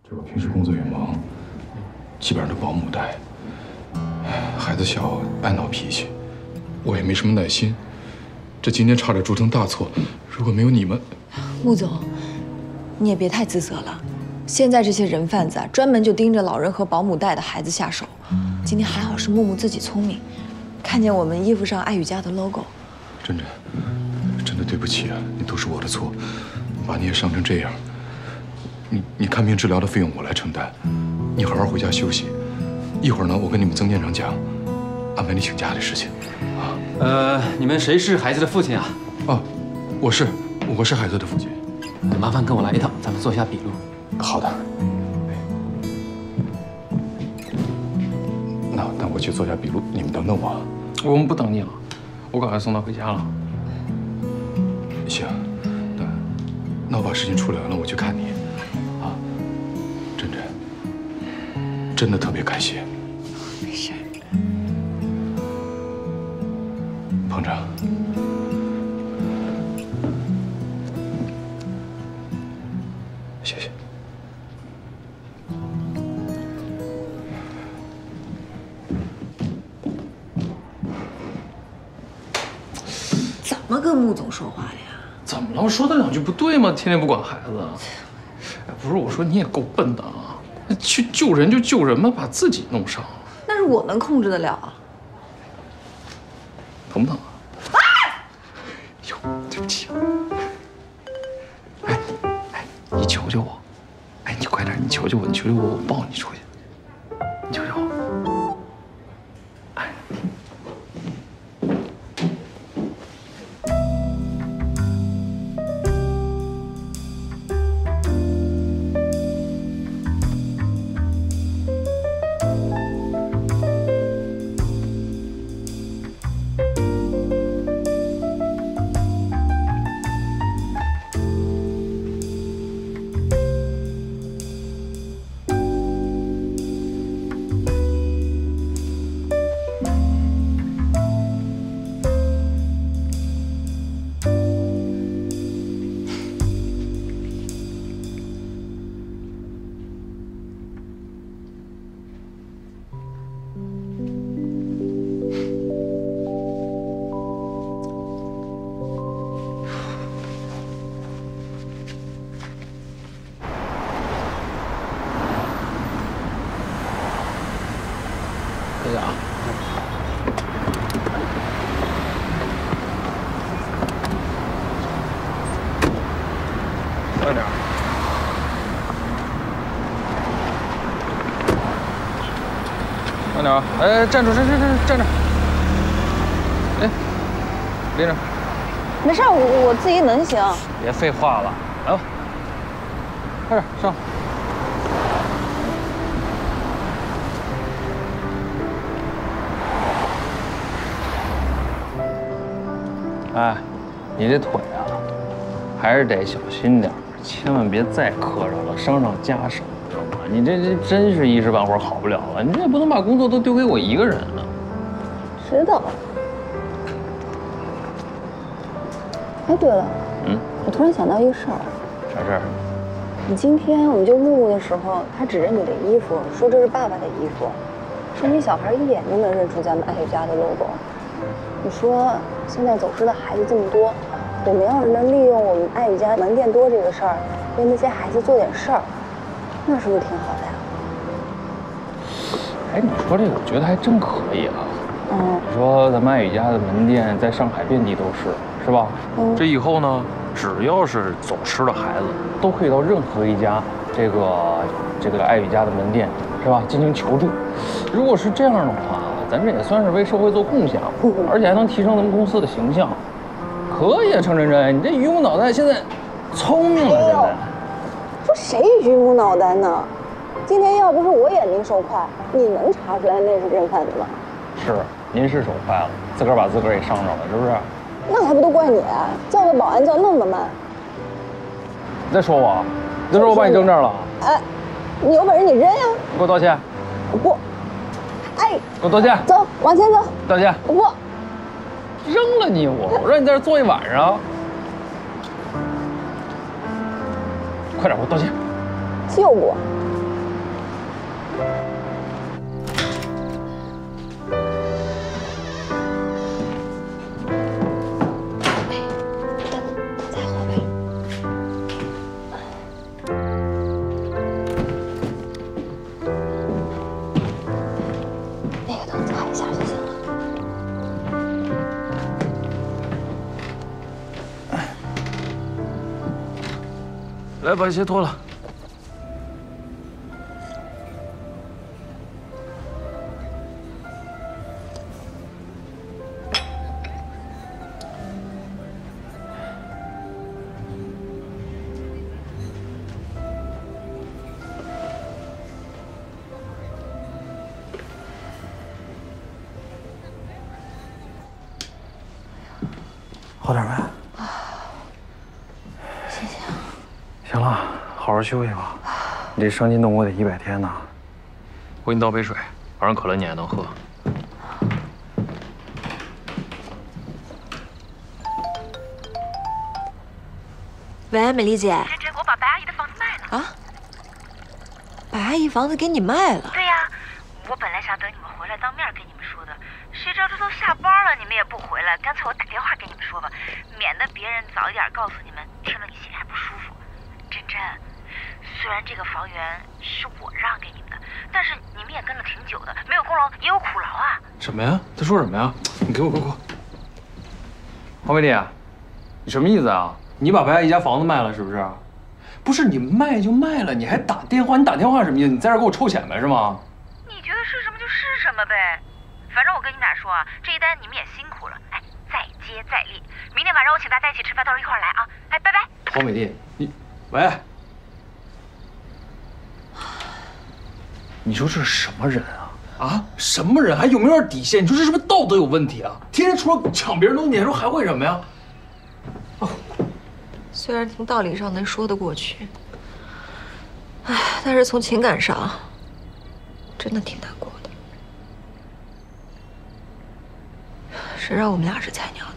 这我平时工作也忙，基本上都保姆带。孩子小，爱闹脾气，我也没什么耐心。这今天差点铸成大错，如果没有你们， 穆总，你也别太自责了。现在这些人贩子啊，专门就盯着老人和保姆带的孩子下手。今天还好是木木自己聪明，看见我们衣服上爱雨家的 logo。 真的对不起啊，那都是我的错，把你也伤成这样。你看病治疗的费用我来承担，你好好回家休息。一会儿呢，我跟你们曾店长讲，安排你请假的事情。 你们谁是孩子的父亲啊？ 哦，我是孩子的父亲。 麻烦跟我来一趟，咱们做下笔录。 好的。那我去做下笔录，你们等等我。 我们不等你了，我赶快送他回家了。 行，那我把事情处理完了，我去看你。啊，真的特别感谢。 没事。 彭程，谢谢。 怎么跟穆总说话的呀？ 怎么了？我说他两句不对吗？天天不管孩子。哎，不是，我说你也够笨的啊！去救人就救人嘛，把自己弄伤。 那是我能控制得了啊。 疼不疼啊？哟，对不起。哎，你求求我，哎，你快点，你求求我，我抱你出去，你求求我。哎。谢谢啊。慢点。慢点啊！哎，站住！站着！哎，拎着。 没事，我自己能行。 别废话了，来吧，快点上。哎，你这腿啊，还是得小心点，千万别再磕着了，伤上加伤，知道吗？你这真是一时半会儿好不了了，你这也不能把工作都丢给我一个人啊。 知道。哎，对了，我突然想到一个事儿。 啥事儿？ 你今天我们救木木的时候，他指着你的衣服说这是爸爸的衣服，说明小孩一眼就能认出咱们爱雨家的 logo。你说现在走失的孩子这么多，我们要是能利用我们爱雨家门店多这个事儿，为那些孩子做点事儿，那是不是挺好的呀？ 哎，你说这个，我觉得还真可以啊。你说咱们爱雨家的门店在上海遍地都是吧？这以后呢，只要是走失的孩子，都可以到任何一家这个爱雨家的门店，是吧？进行求助。如果是这样的话，咱这也算是为社会做贡献，而且还能提升咱们公司的形象。可以啊，程真真，你这榆木脑袋现在聪明了，现在。 说谁榆木脑袋呢？今天要不是我眼明手快，你能查出来那是人贩子吗？ 是，您是手快了，自个儿把自个儿给伤着了，是不是？ 那还不都怪你？叫个保安叫那么慢。 你再说我，你再说我把你扔这儿了。 哎，你有本事你扔呀！ 你给我道歉。 我不。哎， 给我道歉。 走，往前走。 道歉。 我不。 扔了你我让你在这坐一晚上。快点给我道歉。 救我。 来，把鞋脱了。好点没？ 谢谢。 行了，好好休息吧。你这伤筋动骨得100天呢。我给你倒杯水，晚上渴了你还能喝。 喂，美丽姐。 珍珍，我把白阿姨的房子卖了。 啊？白阿姨房子给你卖了？ 对呀，我本来想等你们回来当面跟你们说的，谁知道这都下班了，你们也不回来，干脆我打电话给你们说吧，免得别人早一点告诉你们，听了你心里还不舒服。珍珍，虽然这个房源是我让给你们的，但是你们也跟了挺久的，没有功劳也有苦劳啊。 什么呀？他说什么呀？你给我，给我。黄美丽，你什么意思啊？你把白阿姨家房子卖了是不是？不是你卖就卖了，你还打电话？你打电话什么意思？你在这给我臭显摆是吗？ 你觉得是什么就是什么呗，反正我跟你们俩说啊，这一单你们也辛苦了，哎，再接再厉。明天晚上我请大家一起吃饭，到时候一块儿来啊，哎，拜拜。 黄美丽，喂，你说这是什么人啊？啊，什么人？还有没有点底线？你说这是不是道德有问题啊？天天除了抢别人东西，你还说还会什么呀？哦。 虽然从道理上能说得过去，唉，但是从情感上，真的挺难过的。谁让我们俩是菜鸟呢？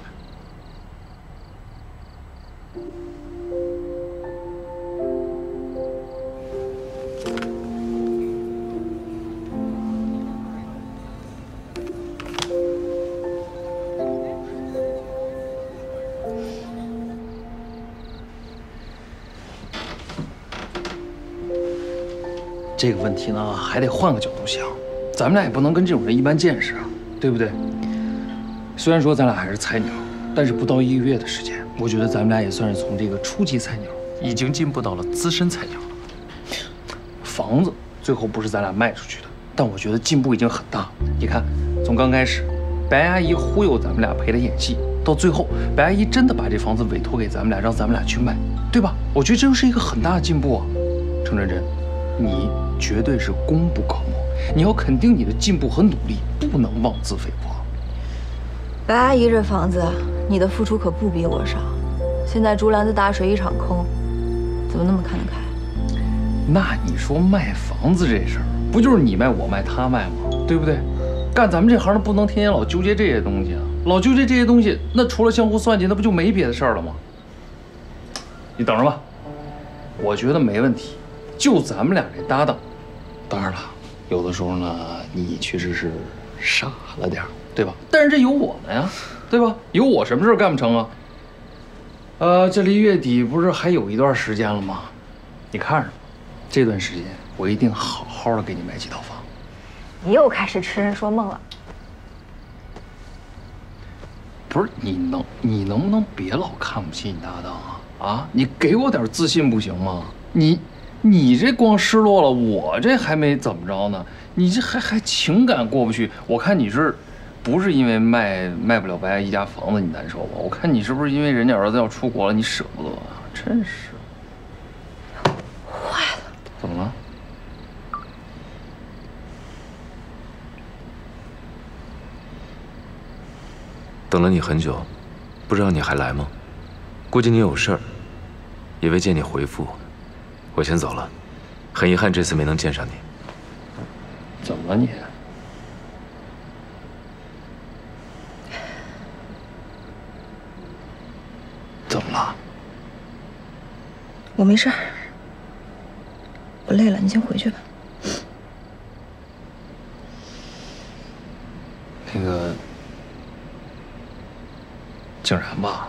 这个问题呢，还得换个角度想，咱们俩也不能跟这种人一般见识啊，对不对？虽然说咱俩还是菜鸟，但是不到1个月的时间，我觉得咱们俩也算是从这个初级菜鸟，已经进步到了资深菜鸟了。房子最后不是咱俩卖出去的，但我觉得进步已经很大。你看，从刚开始，白阿姨忽悠咱们俩陪她演戏，到最后，白阿姨真的把这房子委托给咱们俩，让咱们俩去卖，对吧？我觉得这就是一个很大的进步啊，程真真。你绝对是功不可没，你要肯定你的进步和努力，不能妄自菲薄。 白阿姨这房子，你的付出可不比我少。现在竹篮子打水一场空，怎么那么看得开？ 那你说卖房子这事儿，不就是你卖我卖他卖吗？对不对？干咱们这行的不能天天老纠结这些东西啊，老纠结这些东西，那除了相互算计，那不就没别的事儿了吗？你等着吧，我觉得没问题。就咱们俩这搭档，当然了，有的时候呢，你确实是傻了点，对吧？但是这有我们呀，对吧？有我什么事干不成啊？这离月底不是还有一段时间了吗？你看着，这段时间我一定好好的给你买几套房。 你又开始痴人说梦了。 不是你能不能别老看不起你搭档啊？啊，你给我点自信不行吗？你这光失落了，我这还没怎么着呢，你这还情感过不去。我看你是，不是因为卖不了白阿姨家房子你难受吧？我看你是不是因为人家儿子要出国了，你舍不得啊？真是， 坏了， 怎么了？ 等了你很久，不知道你还来吗？估计你有事儿，也未见你回复。我先走了，很遗憾这次没能见上你。 怎么了你？怎么了？ 我没事儿，我累了，你先回去吧。 那个景然吧。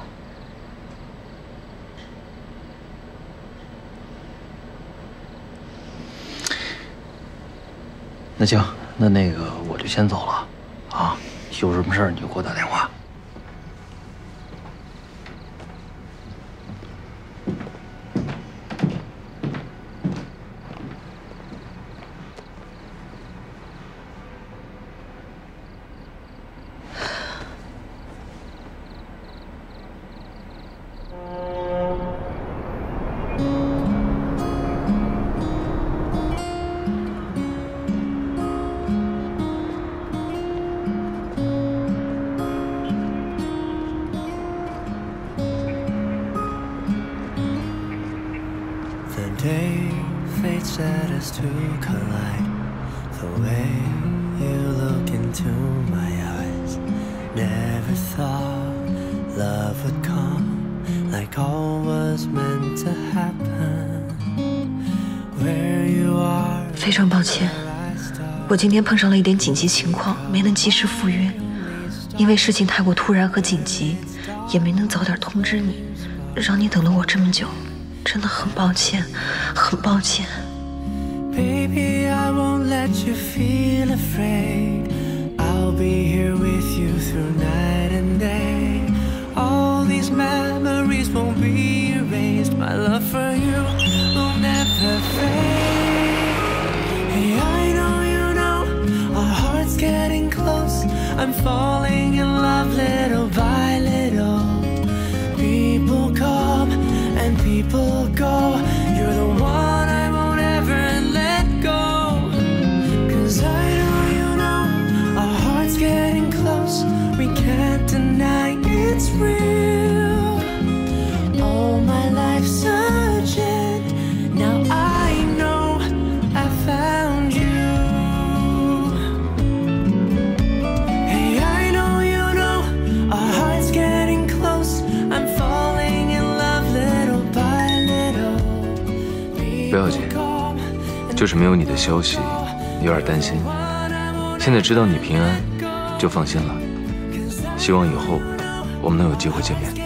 那行，那个我就先走了，啊，有什么事儿你就给我打电话。 day fate set us to collide. The way you look into my eyes. Never thought love would come like all was meant to happen. Where you are. 非常抱歉，我今天碰上了一点紧急情况，没能及时赴约。因为事情太过突然和紧急，也没能早点通知你，让你等了我这么久，真的很抱歉，很抱歉。 Baby, I won't let you feel afraid. I'll be here with you through night and day. All these memories won't be erased. My love for you will never fade. Hey, I know you know our hearts getting close. I'm falling in love little by little. People come and people go. You're the one I won't ever let go. 'Cause I know you know our hearts getting close. We can't deny it's real. All my life searching. Now I know I found you. Hey, I know you know our hearts getting close. I'm falling in love little by little. 不要紧，就是没有你的消息，有点担心。现在知道你平安，就放心了。希望以后我们能有机会见面。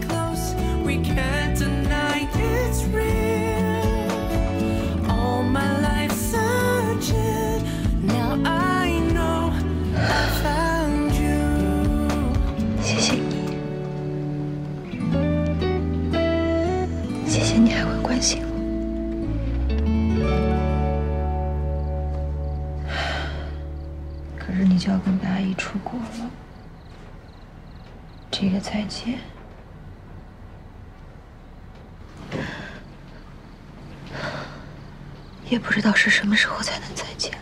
谢谢你，谢谢你还会关心我。可是你就要跟白阿姨出国了，这个再见，也不知道是什么时候才能再见。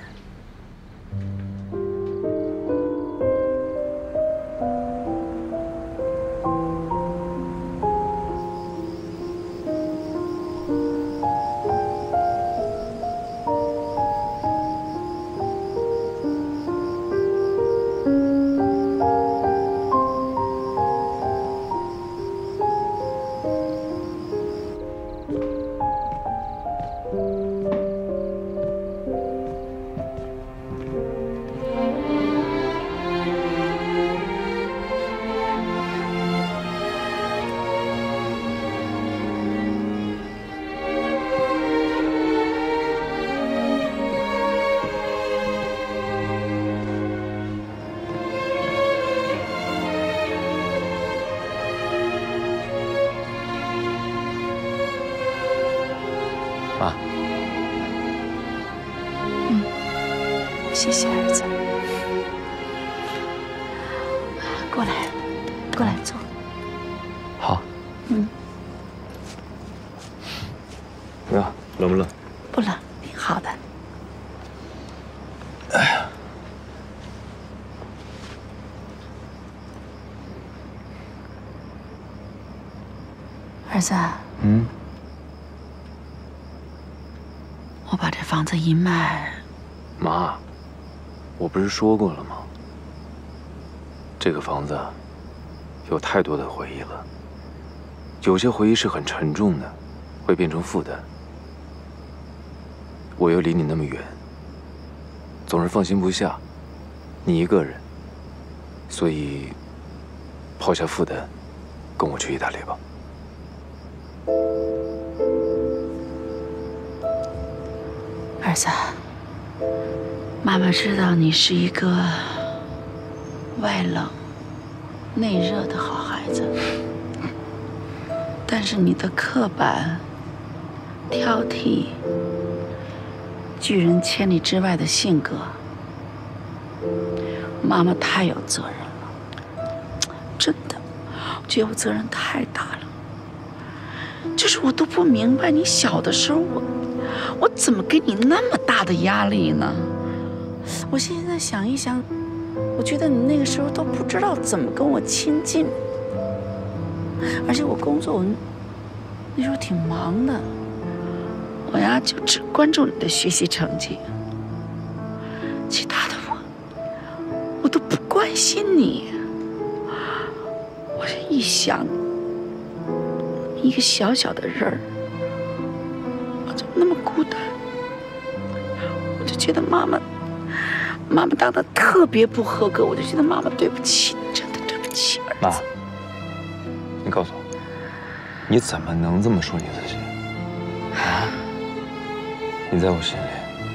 妈， 谢谢儿子。过来，过来坐。 好。怎么样，冷不冷？ 不冷，挺好的。儿子。我把这房子一卖。 妈，我不是说过了吗？这个房子有太多的回忆了，有些回忆是很沉重的，会变成负担。我又离你那么远，总是放心不下你一个人，所以抛下负担，跟我去意大利吧。 儿子，妈妈知道你是一个外冷内热的好孩子，但是你的刻板、挑剔、拒人千里之外的性格，妈妈太有责任了，真的，我觉得我责任太大了。就是我都不明白，你小的时候我怎么给你那么大的压力呢？我现在想一想，我觉得你那个时候都不知道怎么跟我亲近，而且我工作，我那时候挺忙的， 我呀就只关注你的学习成绩，其他的我都不关心你。我这一想，一个小小的人儿，我就那么孤单，我就觉得妈妈当的特别不合格，我就觉得妈妈对不起你，真的对不起儿子。 妈，你告诉我，你怎么能这么说你自己？啊？你在我心里，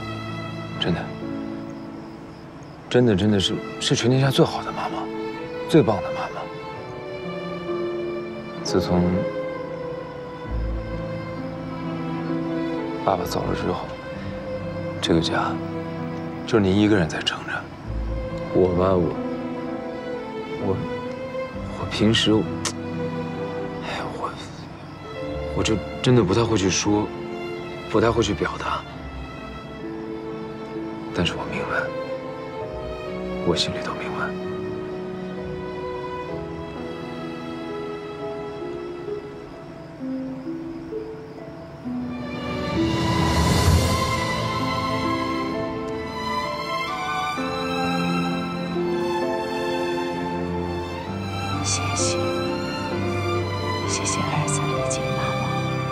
真的是全天下最好的妈妈，最棒的妈妈。自从爸爸走了之后，这个家就是您一个人在撑着。我吧，我平时，哎呀，我就真的不太会去说，不太会去表达。但是我明白，我心里都明白。 谢谢儿子理解妈妈。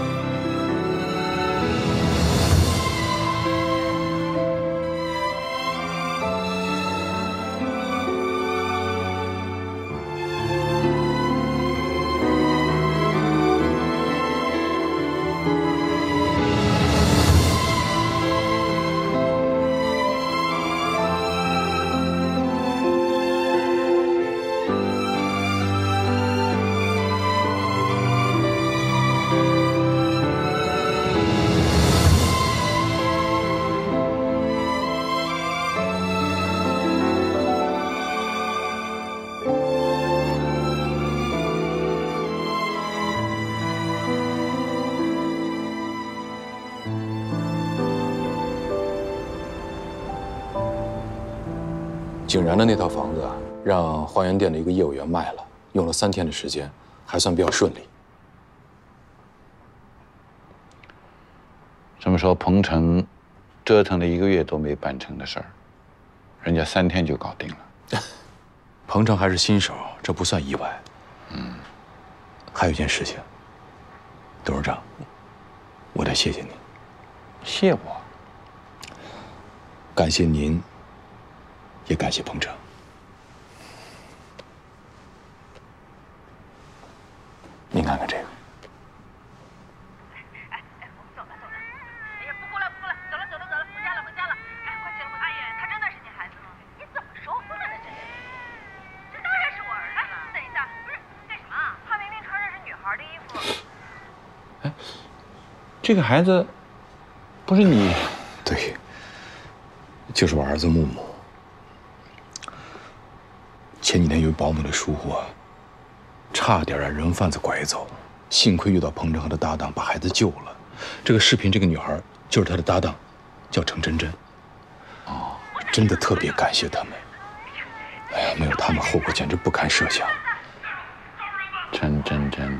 景然的那套房子啊，让花园店的一个业务员卖了，用了3天的时间，还算比较顺利。 这么说，彭程折腾了1个月都没办成的事儿，人家3天就搞定了。 彭程还是新手，这不算意外。还有一件事情，董事长，我得谢谢您。 谢我？ 感谢您，也感谢彭程。您看看这个。 这个孩子不是你？ 对，就是我儿子木木。前几天由于保姆的疏忽啊，差点让人贩子拐走，幸亏遇到彭程和他搭档把孩子救了。这个视频这个女孩就是他的搭档，叫程真真。哦，真的特别感谢他们。哎呀，没有他们，后果简直不堪设想。 程真真，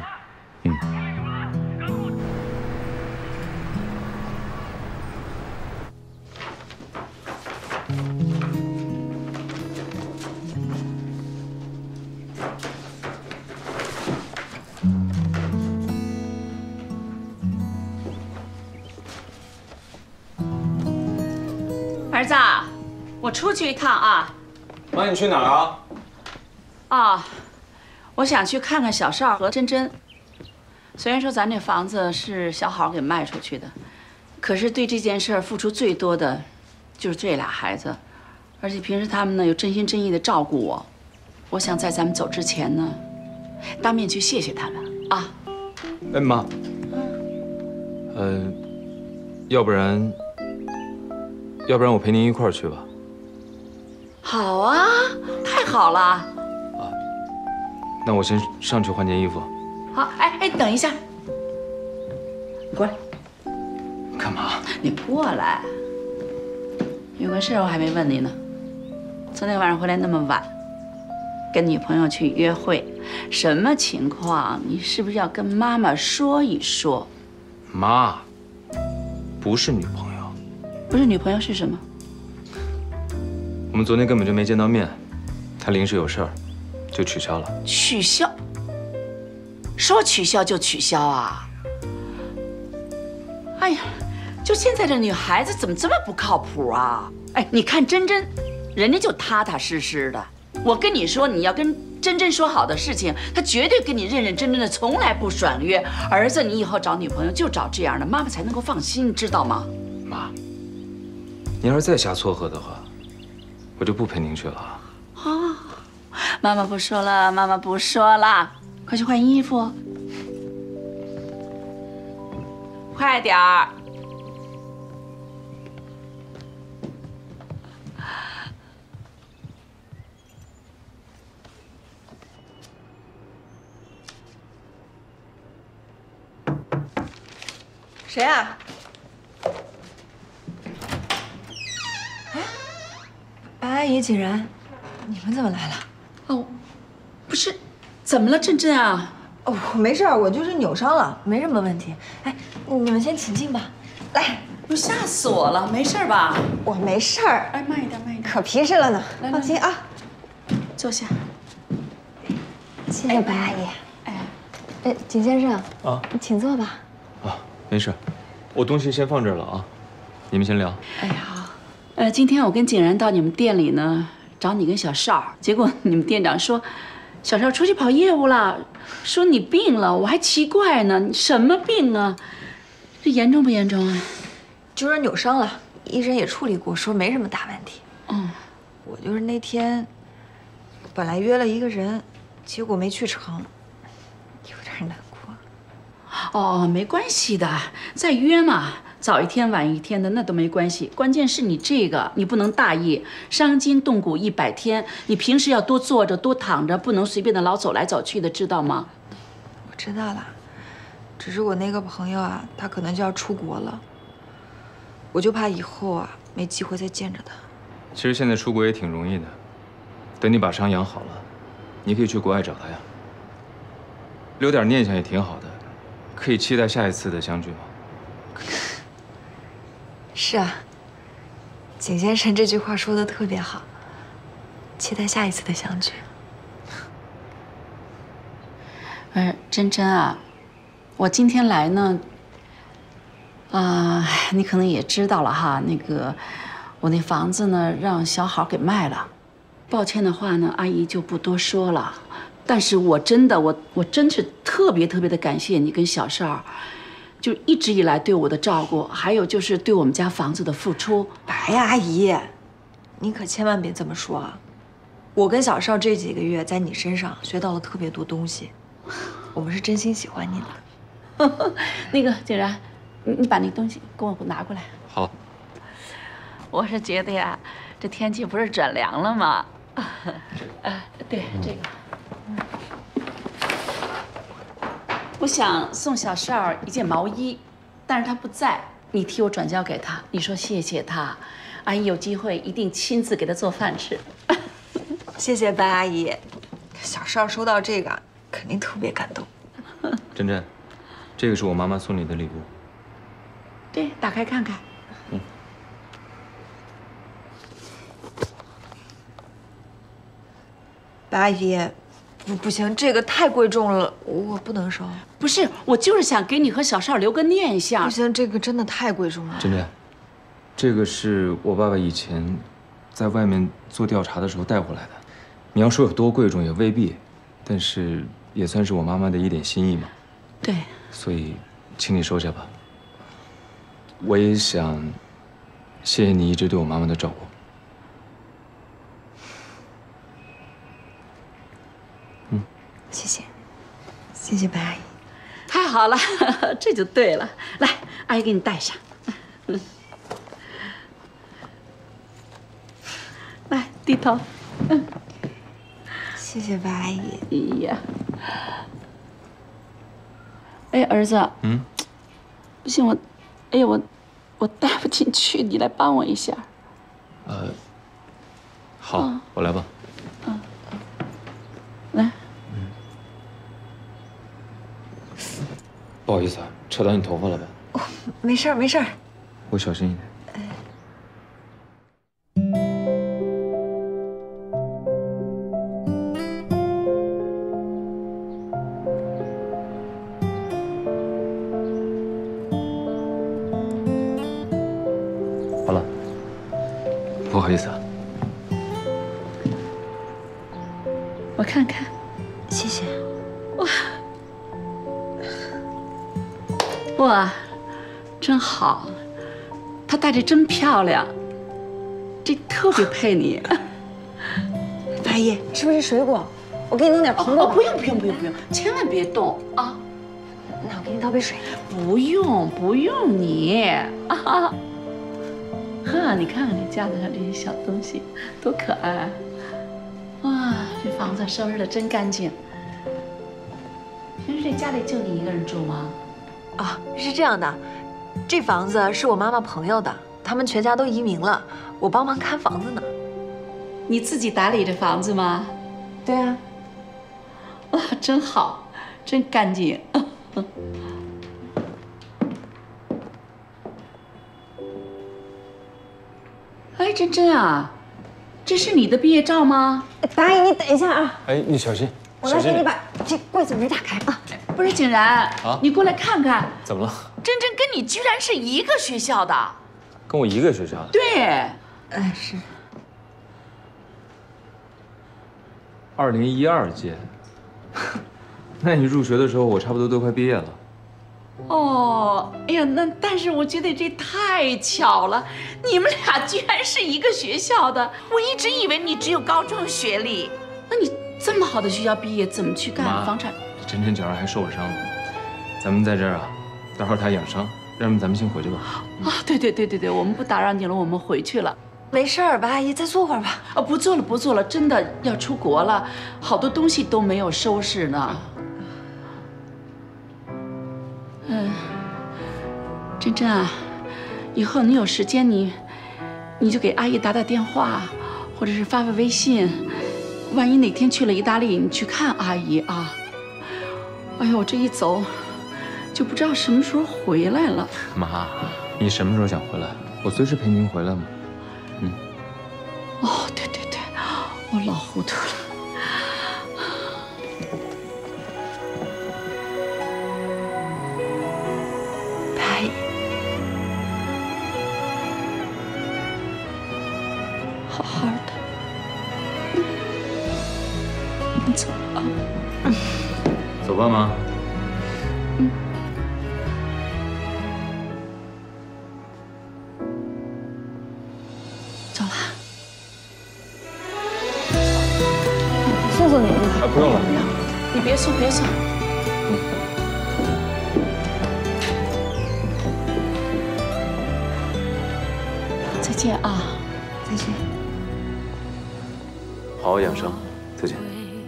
儿子，我出去一趟啊。 妈，你去哪儿啊？ 啊，我想去看看小邵和珍珍。虽然说咱这房子是小好给卖出去的，可是对这件事付出最多的就是这俩孩子，而且平时他们呢又真心真意的照顾我。我想在咱们走之前呢，当面去谢谢他们啊。 哎，妈，要不然我陪您一块儿去吧。 好啊，太好了。啊， 那我先上去换件衣服。 好，哎，等一下，你过来。 干嘛？ 你过来。有个事儿我还没问你呢。昨天晚上回来那么晚，跟女朋友去约会，什么情况？你是不是要跟妈妈说一说？ 妈， 不是女朋友。 不是女朋友是什么？ 我们昨天根本就没见到面，她临时有事儿，就取消了。 取消？说取消就取消啊？哎呀，就现在这女孩子怎么这么不靠谱啊？哎，你看珍珍，人家就踏踏实实的。我跟你说，你要跟珍珍说好的事情，她绝对跟你认认真真的，从来不爽约。儿子，你以后找女朋友就找这样的，妈妈才能够放心，你知道吗？ 妈，你要是再瞎撮合的话，我就不陪您去了。 啊，妈妈不说了，妈妈不说了，快去换衣服，快点儿。 谁啊？哎，白阿姨、景然，你们怎么来了？ 哦，不是，怎么了，珍珍啊？ 哦，没事儿，我就是扭伤了，没什么问题。哎，你们先请进吧。来， 不吓死我了，没事吧？ 我没事儿。 哎，慢一点，慢一点， 可皮实了呢，放心啊。 坐下。 谢谢白阿姨。哎，景先生啊， 请坐吧。 啊，没事，我东西先放这儿了啊，你们先聊。 哎呀，好。今天我跟景然到你们店里呢，找你跟小邵，结果你们店长说，小邵出去跑业务了，说你病了，我还奇怪呢，你什么病啊？这严重不严重啊？ 就是扭伤了，医生也处理过，说没什么大问题。 嗯， 我就是那天本来约了一个人，结果没去成，有点难过。 哦，没关系的，再约嘛，早一天晚一天的那都没关系。关键是你这个，你不能大意，伤筋动骨100天，你平时要多坐着多躺着，不能随便的老走来走去的，知道吗？ 我知道了，只是我那个朋友啊，他可能就要出国了，我就怕以后啊没机会再见着他。 其实现在出国也挺容易的，等你把伤养好了，你可以去国外找他呀。留点念想也挺好的，可以期待下一次的相聚吗？ 是啊，景先生这句话说的特别好，期待下一次的相聚。 珍珍啊，我今天来呢，你可能也知道了哈，那个我那房子呢让小好给卖了，抱歉的话呢，阿姨就不多说了。但是我真的，我真是特别的感谢你跟小邵，就一直以来对我的照顾，还有就是对我们家房子的付出。 白阿姨，你可千万别这么说啊！我跟小邵这几个月在你身上学到了特别多东西，我们是真心喜欢你的。 那个景然，你把那东西给我拿过来。 好。 我是觉得呀，这天气不是转凉了吗？对，这个。我想送小邵一件毛衣，但是他不在，你替我转交给他，你说谢谢他，阿姨有机会一定亲自给他做饭吃。 谢谢白阿姨，小邵收到这个肯定特别感动。 珍珍，这个是我妈妈送你的礼物。 对，打开看看。 白阿姨，不行，这个太贵重了，我不能收。 不是，我就是想给你和小邵留个念想。 不行，这个真的太贵重了。 珍珍，这个是我爸爸以前在外面做调查的时候带回来的。你要说有多贵重也未必，但是也算是我妈妈的一点心意嘛。 对。 所以，请你收下吧。我也想谢谢你一直对我妈妈的照顾。 谢谢，谢谢白阿姨。 太好了，这就对了。来，阿姨给你戴上。来，低头。 谢谢白阿姨。 哎呀，哎，儿子。不行，我戴不进去，你来帮我一下。 好，我来吧。 来。 不好意思啊，扯到你头发了吧？ 没事儿，没事儿。 我小心一点。好了，不好意思啊。 我看看， 谢谢。 哇，真好，她戴着真漂亮，这特别配你。 白姨，是不是水果？我给你弄点苹果。 不用，千万别动啊！ 那我给你倒杯水。 不用你啊！呵，你看看你架子上这些小东西，多可爱！哇，这房子收拾得真干净。平时这家里就你一个人住吗？ 啊，是这样的，这房子是我妈妈朋友的，他们全家都移民了，我帮忙看房子呢。 你自己打理这房子吗？ 对啊。 哇，真好，真干净。哎，珍珍啊，这是你的毕业照吗？ 达姨，你等一下啊！ 哎，你小心， 我来给你把这柜子门打开啊！ 不是景然啊，你过来看看， 怎么了？ 珍珍跟你居然是一个学校的， 跟我一个学校的？ 对， 是。 2012届，那你入学的时候，我差不多都快毕业了。 哦，哎呀，但是我觉得这太巧了，你们俩居然是一个学校的。我一直以为你只有高中学历，那你这么好的学校毕业，怎么去干房产？ 珍珍脚上还受了伤呢，咱们在这儿啊，待会儿她养伤，要不咱们先回去吧。 啊，对，我们不打扰你了，我们回去了。 没事儿吧，阿姨，再坐会儿吧。 啊，不做了，真的要出国了，好多东西都没有收拾呢。珍珍啊，以后你有时间你就给阿姨打电话，或者是发微信。万一哪天去了意大利，你去看阿姨啊。哎呦，我这一走，就不知道什么时候回来了。 妈，你什么时候想回来？我随时陪您回来嘛。 哦，对，我老糊涂了。 白姨， 好好的，我们走了啊。 走吧，妈。 走了。 送送你。 啊，不用了。 你别送。再见啊。 再见。 好好养伤，再见。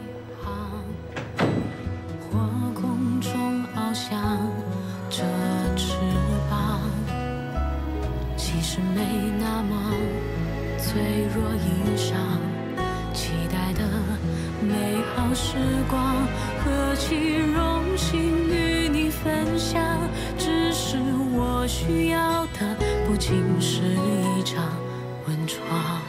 脆弱以上，期待的美好时光，何其荣幸与你分享。只是我需要的，不仅是一场温床。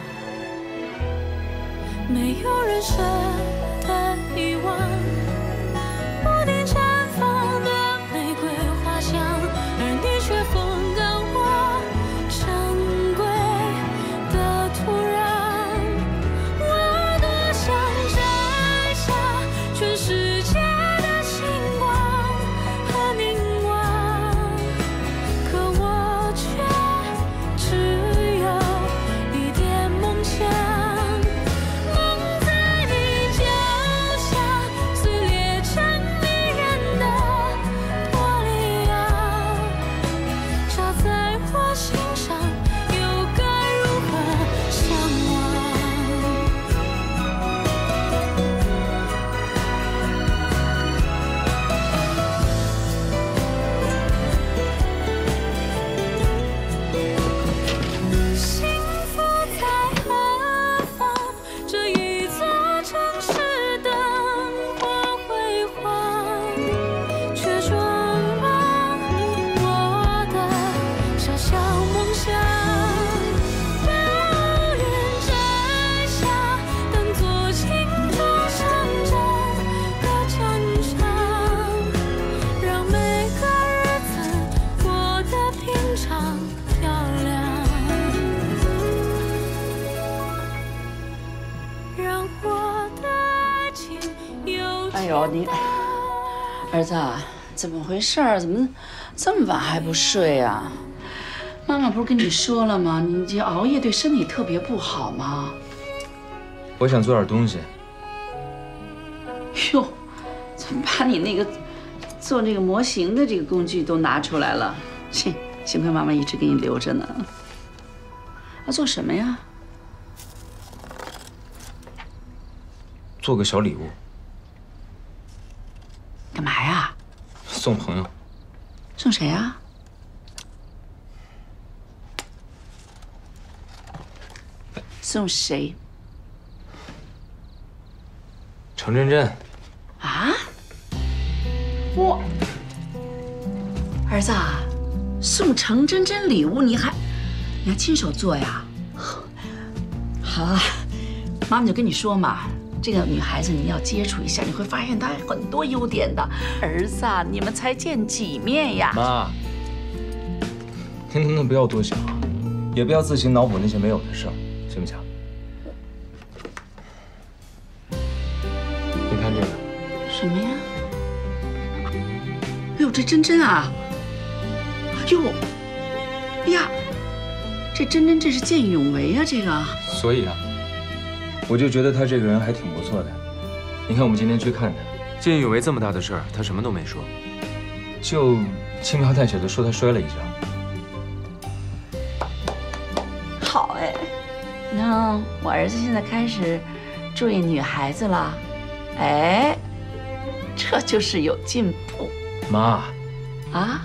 没有人舍得遗忘，不停绽放的玫瑰花香，而你却风干我珍贵的土壤。我多想摘下全世界的星光和凝望，可我却只有一点梦想。梦在你脚下呦，你儿子，怎么回事？怎么这么晚还不睡啊？妈妈不是跟你说了吗？你这熬夜对身体特别不好吗？ 我想做点东西。 哟，怎么把你那个做这个模型的这个工具都拿出来了？幸亏妈妈一直给你留着呢。要做什么呀？ 做个小礼物。 干嘛呀？ 送朋友。 送谁啊？送谁？ 程真真。 啊？我儿子啊，送程真真礼物，你还亲手做呀？好啊，妈妈就跟你说嘛，这个女孩子你要接触一下，你会发现她很多优点的。儿子啊，你们才见几面呀？ 妈，您能不能不要多想，也不要自行脑补那些没有的事儿，行不行？你看这个。 什么呀？哎呦，这真真啊！哟，哎呀，这真真这是见义勇为啊，这个。 所以啊，我就觉得他这个人还挺不错的。你看我们今天去看他，见义勇为这么大的事儿，他什么都没说，就轻描淡写的说他摔了一跤。 好哎，你看我儿子现在开始注意女孩子了，哎，这就是有进步。 妈。 啊？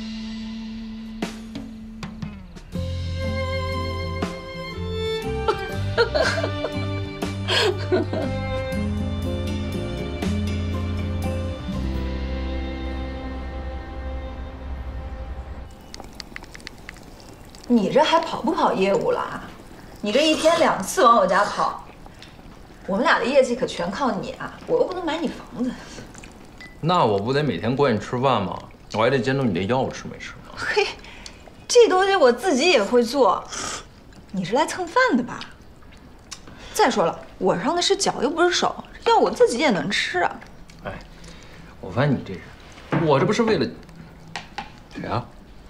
你这还跑不跑业务了啊？你这1天2次往我家跑，我们俩的业绩可全靠你啊！我又不能买你房子。 那我不得每天管你吃饭吗？我还得监督你这药吃没吃呢。 嘿，这东西我自己也会做，你是来蹭饭的吧？再说了，我上的是脚又不是手，药我自己也能吃啊。 哎，我发现你这人，我这不是为了谁啊？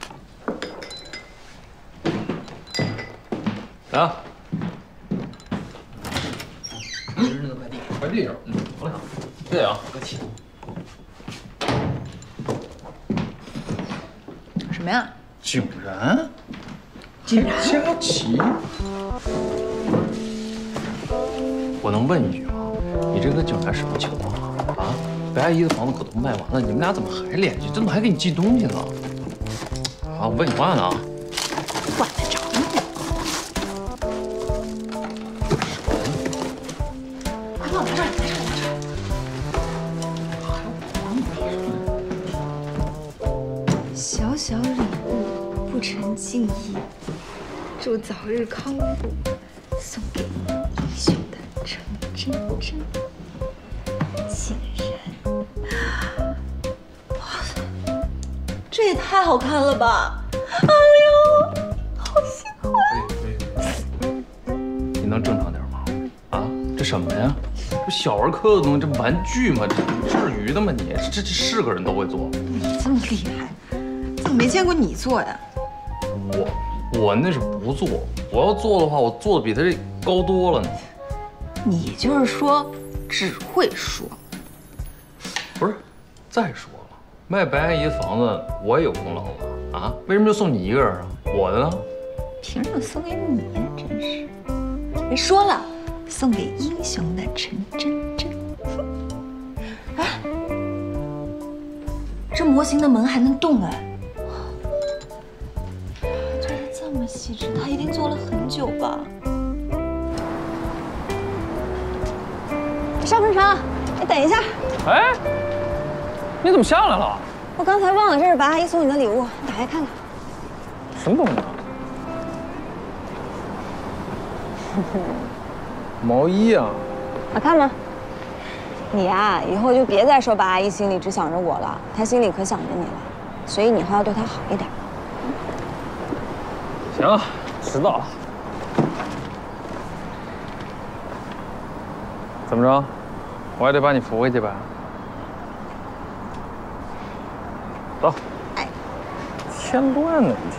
来啊！真正的快递，快递上，好嘞，对啊，客气。 什么呀？ 竟然佳琪，我能问一句吗？你这个竟然什么情况啊？啊，白阿姨的房子可都卖完了，你们俩怎么还联系？这怎么还给你寄东西呢？啊，我问你话呢。 管得着吗？快帮我拿这儿，拿这儿，拿这儿。 小小礼物不成敬意，祝早日康复，送给英雄的程真真。竟然，哇塞，这也太好看了吧！哎呦，好喜欢！ 你能正常点吗？啊，这什么呀？这小儿科的东西，这玩具吗？这至于的吗你？这是个人都会做。 你这么厉害，怎么没见过你做呀？ 我那是不做，我要做的话，我做的比他这高多了呢。 你就是说只会说。 不是，再说了，卖白阿姨的房子我也有功劳了啊，为什么就送你一个人啊？我的呢？ 凭什么送给你呀？真是！别说了，送给英雄的程真真。哎，这模型的门还能动哎！做的这么细致，他一定做了很久吧？邵成成，你等一下。 哎，你怎么下来了？ 我刚才忘了，这是白阿姨送你的礼物，你打开看看。 什么东西啊？毛衣啊？ 好看吗？你呀，以后就别再说白阿姨心里只想着我了，她心里可想着你了，所以你以后要对她好一点。 行，知道了。怎么着？我还得把你扶回去吧？ 走。 哎， 添乱呢一天。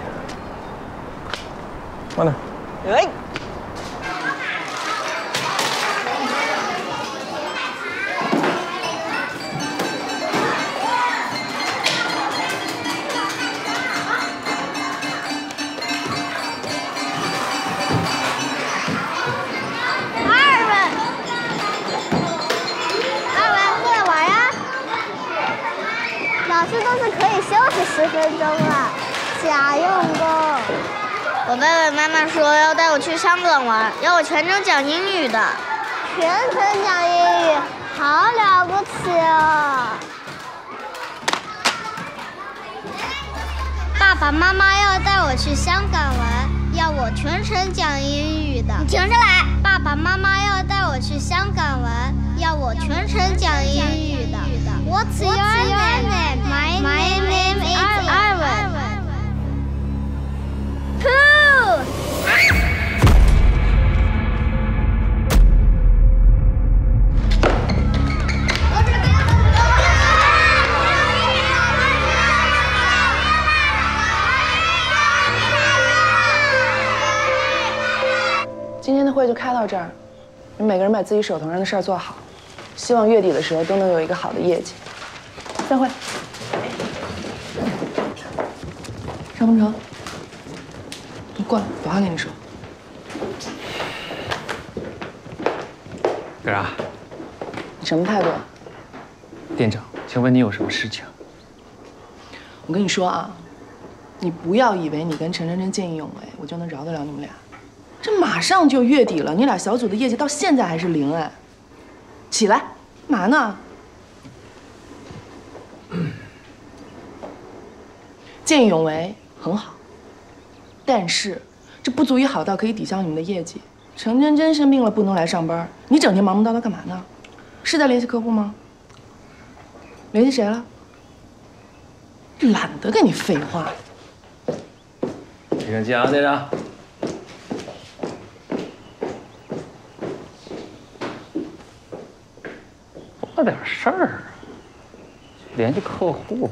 慢点。 哎。 10分钟了，假用功。我爸爸妈妈说要带我去香港玩，要我全程讲英语的。全程讲英语，好了不起哦！爸爸妈妈要带我去香港玩，要我全程讲英语的。你停下来！爸爸妈妈要带我去香港玩，要我全程讲英语的。What's your name? My name is Ivan. Pooh! 今天的会就开到这儿，你们每个人把自己手头上的事儿做好，希望月底的时候都能有一个好的业绩。散会。邵鹏程，你过来，有话跟你说。 干啥？ 你什么态度？ 店长，请问你有什么事情？ 我跟你说啊，你不要以为你跟陈真真见义勇为，我就能饶得了你们俩。这马上就月底了，你俩小组的业绩到现在还是0哎！起来，干嘛呢？见义勇为很好，但是这不足以好到可以抵消你们的业绩。陈真真生病了不能来上班，你整天忙忙叨叨干嘛呢？是在联系客户吗？联系谁了？懒得跟你废话。 别生气啊，店长。做点事儿，联系客户。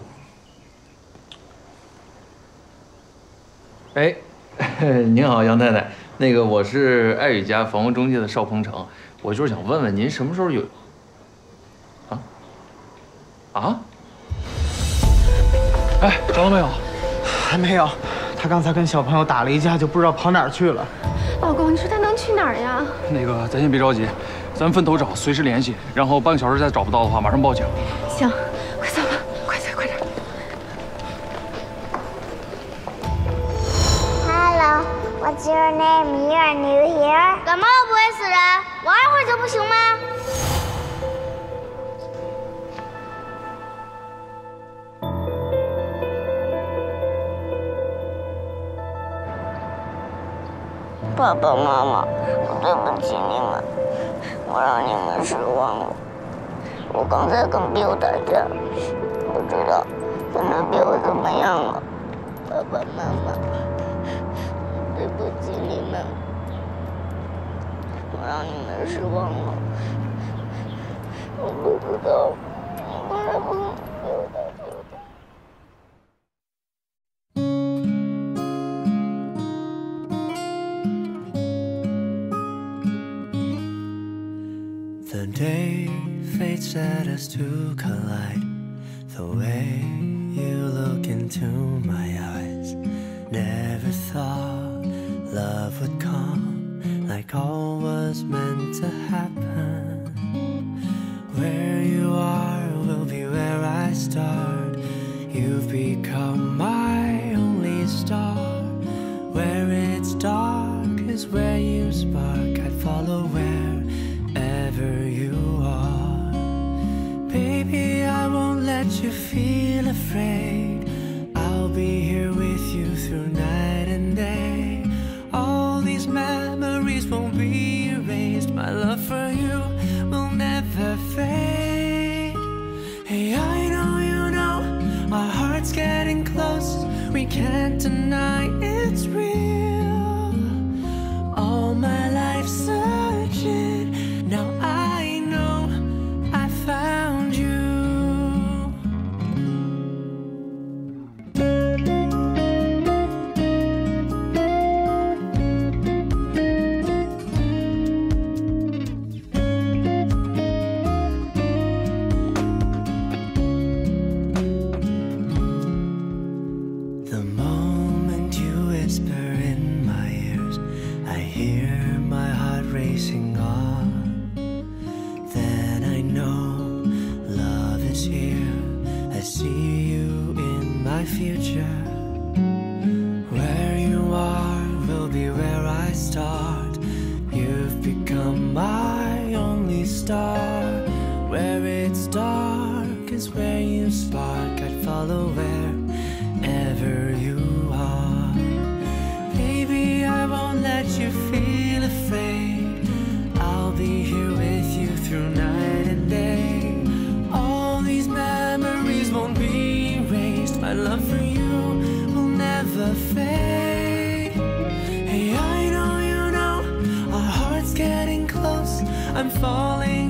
哎，您好，杨太太。那个，我是爱宇家房屋中介的邵鹏程，我就是想问问您什么时候有？啊？哎，找到没有？ 还没有，他刚才跟小朋友打了一架，就不知道跑哪儿去了。 老公，你说他能去哪儿呀？ 那个，咱先别着急，咱分头找，随时联系，然后半个小时再找不到的话，马上报警。 行，快走吧，快点，快点。 Hello, what's your name? You are new here. 感冒又不会死人，玩一会儿就不行吗？ 爸爸妈妈，我对不起你们，我让你们失望了。我刚才跟Bill打架，不知道现在Bill怎么样了。爸爸妈妈，对不起你们，我让你们失望了。我不知道，我刚才跟Bill打架。 The day fate set us to collide. The way you look into my eyes. Never thought love would come like all was meant to happen. Where you are will be where I start. You've become my only star. Where it's dark is where you spark. I'd follow wherever you are. Baby, I won't let you feel afraid. I'll be here with you through night and day. All these memories won't be erased. My love for you will never fade. Hey, I know you know our hearts getting close. We can't deny it's real. All my life searching, now I know I found you. start. You've become my only star. Where it's dark is where you spark. I'd follow wherever you are. Baby, I won't let you feel afraid. I'll be here with you through night and day. All these memories won't be erased. My love for you will never fade. Hey, I know you know our hearts getting close. I'm falling